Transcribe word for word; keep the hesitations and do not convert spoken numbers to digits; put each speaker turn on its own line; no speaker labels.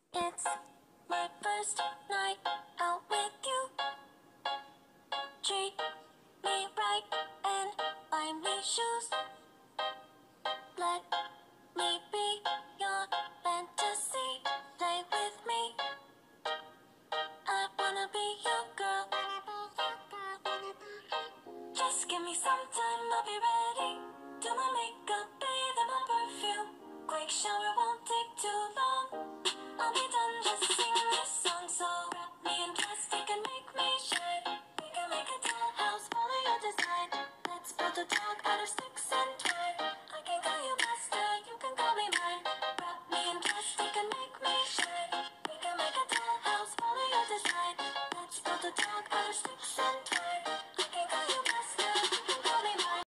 It's my first night out with you. Treat me right and buy me shoes. Let me be your fantasy. Play with me. I wanna be your girl. Just give me some time, I'll be ready. Do my makeup, bathe in my perfume. Quick shower won't take too long. I'll be done, just sing this song. So wrap me in plastic and make me shine. We can make a dollhouse, follow your design. Let's build a dog out of sticks and twine.